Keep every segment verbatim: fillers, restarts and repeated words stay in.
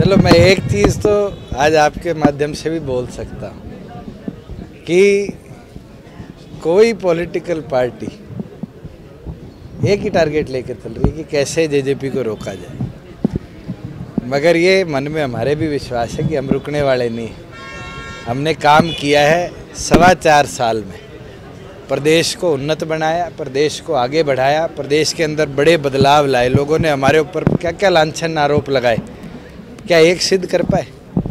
चलो मैं एक चीज़ तो आज आपके माध्यम से भी बोल सकता हूँ कि कोई पॉलिटिकल पार्टी एक ही टारगेट लेकर चल रही है कि कैसे जेजेपी को रोका जाए, मगर ये मन में हमारे भी विश्वास है कि हम रुकने वाले नहीं हैं। हमने काम किया है सवा चार साल में, प्रदेश को उन्नत बनाया, प्रदेश को आगे बढ़ाया, प्रदेश के अंदर बड़े बदलाव लाए। लोगों ने हमारे ऊपर क्या क्या लांछन आरोप लगाए, क्या एक सिद्ध कर पाए?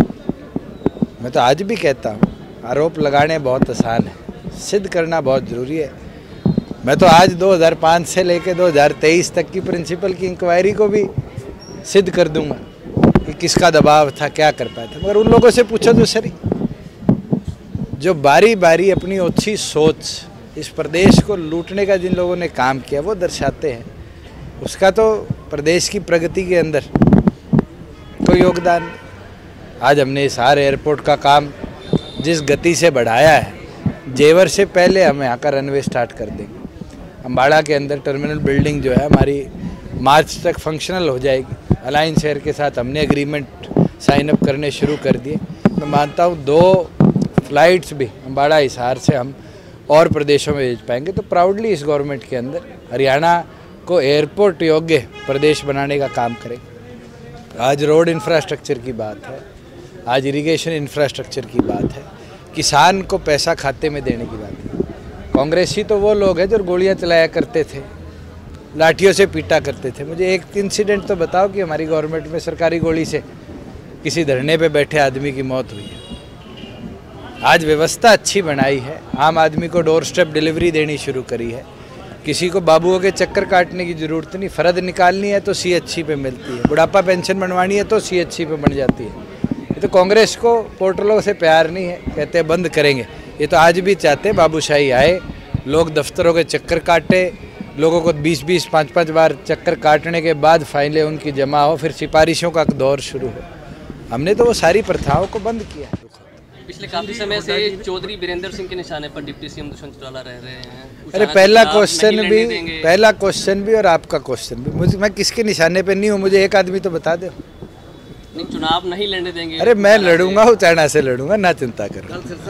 मैं तो आज भी कहता हूँ आरोप लगाने बहुत आसान है, सिद्ध करना बहुत ज़रूरी है। मैं तो आज दो हज़ार पाँच से लेकर दो हज़ार तेईस तक की प्रिंसिपल की इंक्वायरी को भी सिद्ध कर दूंगा कि किसका दबाव था, क्या कर पाया था। मगर उन लोगों से पूछो तो सही, जो बारी बारी अपनी ओछी सोच इस प्रदेश को लूटने का जिन लोगों ने काम किया वो दर्शाते हैं, उसका तो प्रदेश की प्रगति के अंदर कोई योगदान नहीं। आज हमने हिसार एयरपोर्ट का काम जिस गति से बढ़ाया है, जेवर से पहले हम यहाँ का रनवे स्टार्ट कर देंगे। अम्बाड़ा के अंदर टर्मिनल बिल्डिंग जो है हमारी मार्च तक फंक्शनल हो जाएगी। अलायंस एयर के साथ हमने एग्रीमेंट साइन अप करने शुरू कर दिए। मैं मानता हूँ दो फ्लाइट्स भी अम्बाड़ा हिसार से हम और प्रदेशों में भेज पाएंगे। तो प्राउडली इस गवर्नमेंट के अंदर हरियाणा को एयरपोर्ट योग्य प्रदेश बनाने का काम करेंगे। आज रोड इंफ्रास्ट्रक्चर की बात है, आज इरिगेशन इंफ्रास्ट्रक्चर की बात है, किसान को पैसा खाते में देने की बात है। कांग्रेसी तो वो लोग हैं जो गोलियां चलाया करते थे, लाठियों से पीटा करते थे। मुझे एक इंसिडेंट तो बताओ कि हमारी गवर्नमेंट में सरकारी गोली से किसी धरने पे बैठे आदमी की मौत हुई है। आज व्यवस्था अच्छी बनाई है, आम आदमी को डोर स्टेप डिलीवरी देनी शुरू करी है। किसी को बाबुओं के चक्कर काटने की ज़रूरत नहीं, फ़र्द निकालनी है तो सीएचसी पे मिलती है, बुढ़ापा पेंशन बनवानी है तो सीएचसी पे बन जाती है। ये तो कांग्रेस को पोर्टलों से प्यार नहीं है, कहते हैं बंद करेंगे। ये तो आज भी चाहते हैं बाबूशाही आए, लोग दफ्तरों के चक्कर काटे, लोगों को बीस बीस पाँच पाँच बार चक्कर काटने के बाद फाइलें उनकी जमा हो, फिर सिफारिशों का दौर शुरू हो। हमने तो वो सारी प्रथाओं को बंद किया। पिछले काफी समय से चौधरी बीरेंद्र सिंह के निशाने पर डिप्टी सीएम दुष्यंत चौटाला रह रहे हैं। अरे पहला क्वेश्चन भी पहला क्वेश्चन भी और आपका क्वेश्चन भी, मुझे मैं किसके निशाने पे नहीं हूँ, मुझे एक आदमी तो बता दो। नहीं, चुनाव नहीं लड़ने देंगे। अरे मैं लड़ूंगा, उचाना से लड़ूंगा, ना चिंता करो।